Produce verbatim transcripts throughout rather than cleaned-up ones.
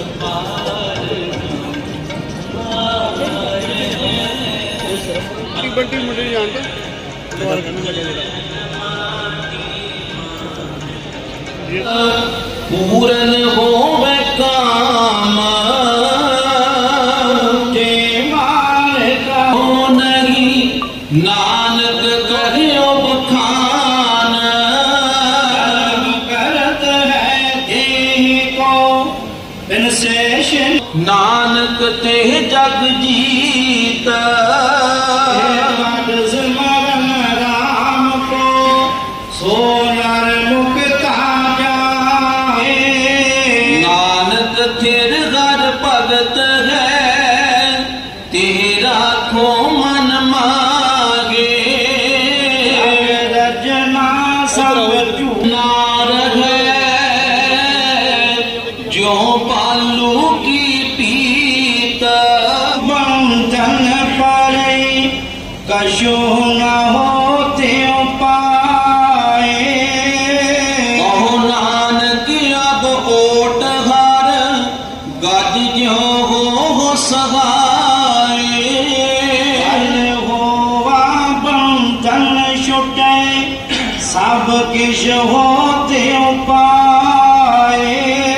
बंटी मुंडे जानते पूरन होवे काम के मान का हो नहीं नानक कहियो बखान करत है तेहि को विशेष नानक ते जग जीत स्मरण राम को सो नर मुक्ता जाए नानक थिर घर भगत है तेरा को मन मागे रजना सब चूना रहे जो पालू की पीत बंधन पड़े कशु न होते पाए कहो नानक अब ओट हर गज जो हो सहाय होवा बंधन छुटे सब किश होते पाए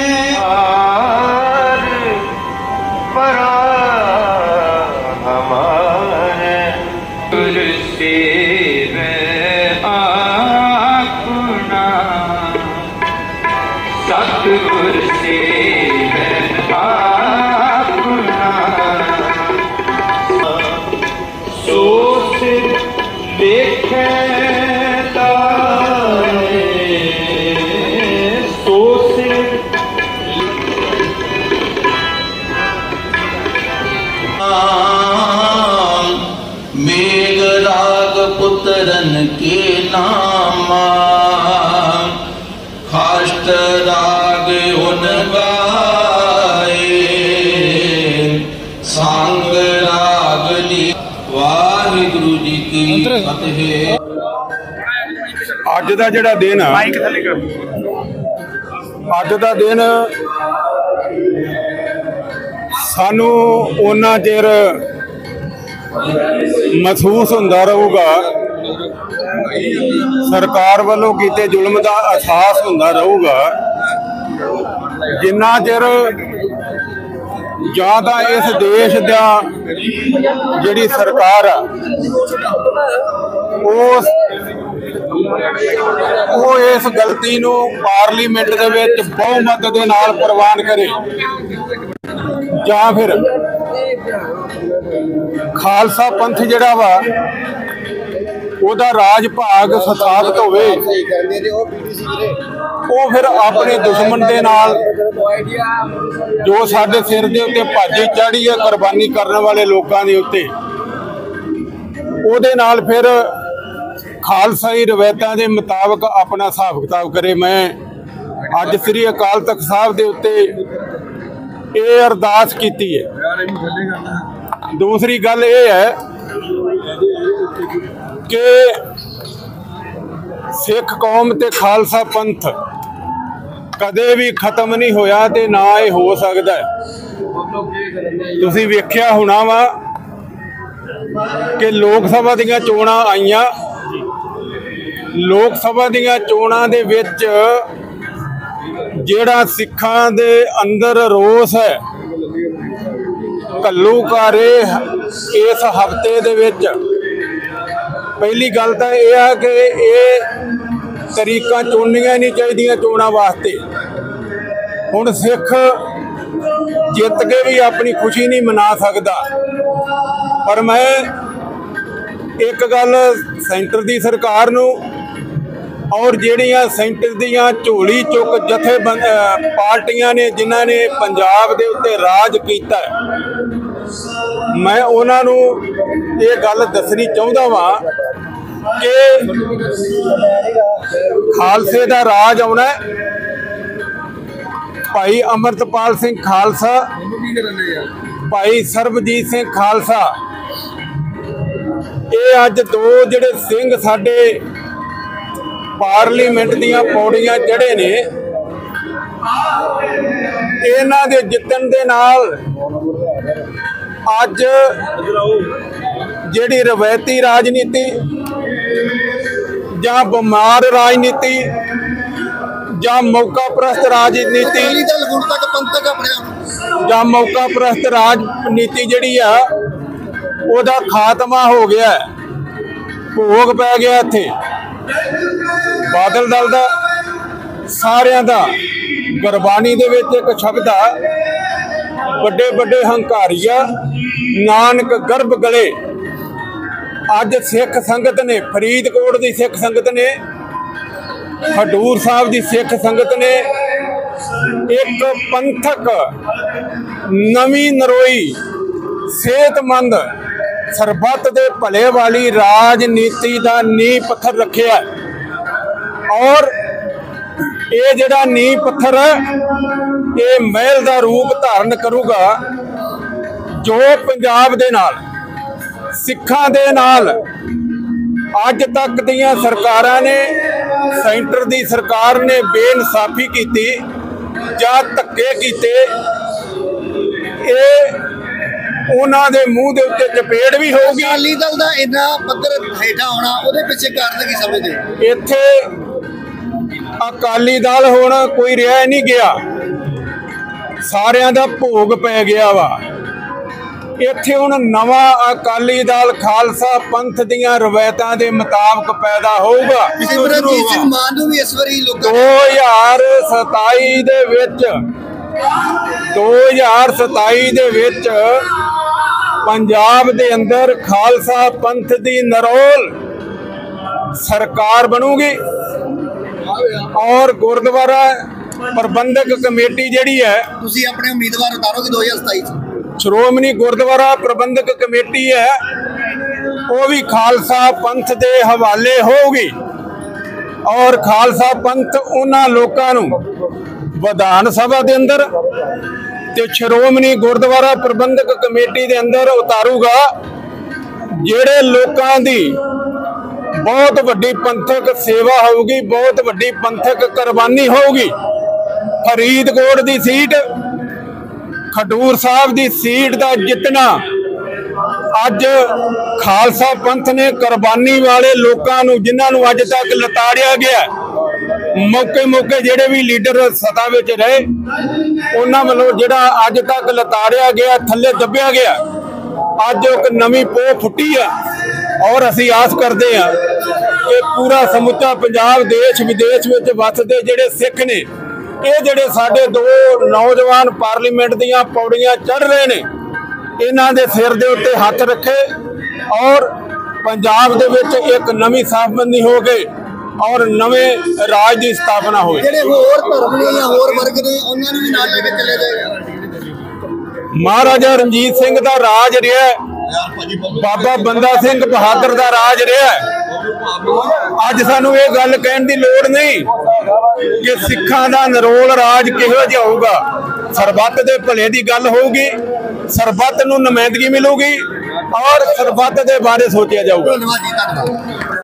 सतगुर से अपना सो सिर देखे सो सिर मेघ राग पुत्रन के नामा खाष्ट राग उन गाए संग राग ली वाहिगुरु जी की फतेह। अज का जिहड़ा दिन अज का दिन सानू उन्ना चिर महसूस हुंदा रहूगा सरकार वालों कीते जुल्म का एहसास हुंदा रहूगा जिन्ना चिर जां तां इस देश दा जिहड़ी सरकार आ उस वो इस गलती नूं पार्लीमेंट दे विच बहुमत दे नाल प्रवान करे जां फिर खालसा पंथ जिहड़ा वा ओदा राज भाग स्थापित होवे वो फिर अपने दुश्मन दे नाल जो साडे सिर दे उत्ते भाजी चाढ़ी है कुर्बानी करने वाले लोगों के उत्ते ओदे नाल फिर खालसाई रवायतां दे मुताबिक अपना हिसाब किताब करे। मैं अज श्री अकाल तख्त साहब दे उत्ते ये अरदास कीती है। दूसरी गल ये है कि सिख कौम ते खालसा पंथ कदे भी खत्म नहीं होया ते ना ये हो सकता है। तुसीं वेख्या होना वा कि लोक सभा दीयां चोणां आईयां, लोक सभा दीयां चोणां दे विच जिहड़ा सिखां दे अंदर रोस है घल्लूघारे इस हफ्ते दे विच पहली गल तो यह है कि ये तरीका चुननियां नहीं चाहिए चोणां वास्ते। हुण सिख जित के भी अपनी खुशी नहीं मना सकता, पर मैं एक गल सेंटर की सरकार नूं और जिहड़ियां सेंटर दियां झोली चुक जथेबंद पार्टियां ने जिन्हां ने पंजाब दे उत्ते राज कीता है, मैं उन्हां नूं ये गल दसनी चाहुंदा वां कि खालसे दा राज आउणा है। भाई अमृतपाल सिंह खालसा, भाई सरबजीत सिंह खालसा, ये अज दो जिहड़े सिंह साडे पार्लीमेंट दियां पौड़ियां चढ़े ने, ਇਹਨਾਂ ਦੇ ਜਿੱਤਣ ਦੇ ਨਾਲ ਅੱਜ ਜਿਹੜੀ ਰਵਾਇਤੀ ਰਾਜਨੀਤੀ ਜਾਂ ਬਿਮਾਰ ਰਾਜਨੀਤੀ ਜਾਂ ਮੌਕਾ ਪ੍ਰਸਤ ਰਾਜਨੀਤੀ ਜਾਂ ਮੌਕਾ ਪ੍ਰਸਤ ਰਾਜਨੀਤੀ ਜਿਹੜੀ ਆ ਉਹਦਾ ਖਾਤਮਾ ਹੋ ਗਿਆ, ਭੋਗ ਪੈ ਗਿਆ। ਇੱਥੇ ਬਾਦਲ ਦਲ ਦਾ ਸਾਰਿਆਂ ਦਾ ਗੁਰਬਾਣੀ ਦੇ ਵਿੱਚ ਇੱਕ ਸ਼ਬਦ ਆ, ਵੱਡੇ ਵੱਡੇ ਹੰਕਾਰੀਆ ਨਾਨਕ ਗਰਭ ਗਲੇ। ਅੱਜ ਸਿੱਖ ਸੰਗਤ ਨੇ, ਫਰੀਦਕੋਟ ਦੀ ਸਿੱਖ ਸੰਗਤ ਨੇ, ਖਡੂਰ ਸਾਹਿਬ ਦੀ ਸਿੱਖ ਸੰਗਤ ਨੇ ਇੱਕ ਪੰਥਕ ਨਵੀਂ ਨਰੋਈ ਸਿਹਤਮੰਦ ਸਰਬੱਤ ਦੇ ਭਲੇ ਵਾਲੀ ਰਾਜਨੀਤੀ ਦਾ ਨੀਂਹ ਪੱਥਰ ਰੱਖਿਆ। ਔਰ ਇਹ ਜਿਹੜਾ ਨੀਂਹ ਪੱਥਰ ਇਹ ਮਹਿਲ ਦਾ ਰੂਪ ਧਾਰਨ ਕਰੂਗਾ, ਜੋ ਪੰਜਾਬ ਦੇ ਨਾਲ, ਸਿੱਖਾਂ ਦੇ ਨਾਲ ਅੱਜ ਤੱਕ ਦੀਆਂ ਸਰਕਾਰਾਂ ਨੇ, ਸੈਂਟਰ ਦੀ ਸਰਕਾਰ ਨੇ ਬੇਇਨਸਾਫੀ ਕੀਤੀ ਜਾਂ ਧੱਕੇ ਕੀਤੇ, ਇਹ ਉਹਨਾਂ ਦੇ ਮੂੰਹ ਦੇ ਉੱਤੇ ਚਪੇੜ ਵੀ ਹੋਊਗੀ। ਅਕਾਲੀ ਦਲ ਦਾ ਇੰਨਾ ਪੱਧਰ ਹੇਠਾਂ ਆਉਣਾ, ਉਹਦੇ ਪਿੱਛੇ ਕਾਰਨ ਕੀ ਸਮਝਦੇ ਹੋ? ਇੱਥੇ ਅਕਾਲੀ ਦਲ ਹੁਣ ਕੋਈ ਰਿਹਾ ਨਹੀਂ ਗਿਆ, ਸਾਰਿਆਂ ਦਾ ਭੋਗ ਪੈ ਗਿਆ ਵਾ। ਇੱਥੇ ਹੁਣ ਨਵਾਂ ਅਕਾਲੀ ਦਲ ਖਾਲਸਾ ਪੰਥ ਦੀਆਂ ਰਵਾਇਤਾਂ ਦੇ ਮੁਤਾਬਕ ਪੈਦਾ ਹੋਊਗਾ। ਸਿਮਰਨਜੀਤ ਸਿੰਘ ਮਾਨ ਨੂੰ ਵੀ ਇਸ ਵਾਰੀ ਲੋਕਾਂ ਦੋ ਹਜ਼ਾਰ ਸਤਾਈ ਦੇ ਵਿੱਚ ਦੋ ਹਜ਼ਾਰ ਸਤਾਈ ਦੇ ਵਿੱਚ ਪੰਜਾਬ ਦੇ ਅੰਦਰ ਖਾਲਸਾ ਪੰਥ ਦੀ ਨਰੋਲ ਸਰਕਾਰ ਬਣੂਗੀ ਔਰ ਗੁਰਦੁਆਰਾ ਪ੍ਰਬੰਧਕ ਕਮੇਟੀ ਜਿਹੜੀ ਹੈ, ਤੁਸੀਂ ਆਪਣੇ ਉਮੀਦਵਾਰ ਉਤਾਰੋਗੇ ਦੋ ਹਜ਼ਾਰ ਸਤਾਈ ਚ? ਸ਼੍ਰੋਮਣੀ ਗੁਰਦੁਆਰਾ ਪ੍ਰਬੰਧਕ ਕਮੇਟੀ ਹੈ, ਉਹ ਵੀ ਖਾਲਸਾ ਪੰਥ ਦੇ ਹਵਾਲੇ ਹੋਊਗੀ। ਔਰ ਖਾਲਸਾ ਪੰਥ ਉਹਨਾਂ ਲੋਕਾਂ ਨੂੰ ਵਿਧਾਨ ਸਭਾ ਦੇ ਅੰਦਰ ਤੇ ਸ਼੍ਰੋਮਣੀ ਗੁਰਦੁਆਰਾ ਪ੍ਰਬੰਧਕ ਕਮੇਟੀ ਦੇ ਅੰਦਰ ਉਤਾਰੂਗਾ, ਜਿਹੜੇ ਲੋਕਾਂ ਦੀ ਬਹੁਤ ਵੱਡੀ ਪੰਥਕ ਸੇਵਾ ਹੋਊਗੀ, ਬਹੁਤ ਵੱਡੀ ਪੰਥਕ ਕੁਰਬਾਨੀ ਹੋਊਗੀ। ਫਰੀਦਕੋਟ ਦੀ ਸੀਟ, ਖਡੂਰ ਸਾਹਿਬ ਦੀ ਸੀਟ ਦਾ ਜਿੱਤਣਾ ਅੱਜ ਖਾਲਸਾ ਪੰਥ ਨੇ ਕੁਰਬਾਨੀ ਵਾਲੇ ਲੋਕਾਂ ਨੂੰ, ਜਿਨ੍ਹਾਂ ਨੂੰ ਅੱਜ ਤੱਕ ਲਤਾੜਿਆ ਗਿਆ, ਮੌਕੇ ਮੌਕੇ ਜਿਹੜੇ ਵੀ ਲੀਡਰ ਸੱਤਾ ਵਿੱਚ ਰਹੇ ਉਹਨਾਂ ਵੱਲੋਂ ਜਿਹੜਾ ਅੱਜ ਤੱਕ ਲਤਾੜਿਆ ਗਿਆ, ਥੱਲੇ ਦੱਬਿਆ ਗਿਆ, ਅੱਜ ਇੱਕ ਨਵੀਂ ਪੋਹ ਫੁੱਟੀ ਆ। ਔਰ ਅਸੀਂ ਆਸ ਕਰਦੇ ਹਾਂ ਕਿ ਪੂਰਾ ਸਮੁੱਚਾ ਪੰਜਾਬ, ਦੇਸ਼ ਵਿਦੇਸ਼ ਵਿੱਚ ਵੱਸਦੇ ਜਿਹੜੇ ਸਿੱਖ ਨੇ, ਇਹ ਜਿਹੜੇ ਸਾਡੇ ਦੋ ਨੌਜਵਾਨ ਪਾਰਲੀਮੈਂਟ ਦੀਆਂ ਪੌੜੀਆਂ ਚੜ੍ਹ ਰਹੇ ਨੇ, ਇਹਨਾਂ ਦੇ ਸਿਰ ਦੇ ਉੱਤੇ ਹੱਥ ਰੱਖੇ ਔਰ ਪੰਜਾਬ ਦੇ ਵਿੱਚ ਇੱਕ ਨਵੀਂ ਸਾਫਬੰਦੀ ਹੋ ਗਈ ਔਰ ਨਵੇਂ ਰਾਜ ਦੀ ਸਥਾਪਨਾ ਹੋਈ। ਜਿਹੜੇ ਹੋਰ ਧਰਮ ਨੇ ਜਾਂ ਹੋਰ ਵਰਗ ਨੇ ਉਹਨਾਂ ਨੂੰ ਵੀ ਨਾਲ ਲੈ ਕੇ ਚਲੇ ਜਾਏ। ਮਹਾਰਾਜਾ ਰਣਜੀਤ ਸਿੰਘ ਦਾ ਰਾਜ ਰਿਹਾ, ਬਾਬਾ ਬੰਦਾ ਸਿੰਘ ਬਹਾਦਰ ਦਾ ਰਾਜ ਰਿਹਾ। ਅੱਜ ਸਾਨੂੰ ਇਹ ਗੱਲ ਕਹਿਣ ਦੀ ਲੋੜ ਨਹੀਂ ਕਿ ਸਿੱਖਾਂ ਦਾ ਨਰੋਲ ਰਾਜ ਕਿਹੋ ਜਿਹਾ ਹੋਊਗਾ। ਸਰਬੱਤ ਦੇ ਭਲੇ ਦੀ ਗੱਲ ਹੋਊਗੀ, ਸਰਬੱਤ ਨੂੰ ਨੁਮਾਇੰਦਗੀ ਮਿਲੂਗੀ ਔਰ ਸਰਬੱਤ ਦੇ ਬਾਰੇ ਸੋਚਿਆ ਜਾਊਗਾ। ਧੰਨਵਾਦ ਜੀ, ਧੰਨਵਾਦ।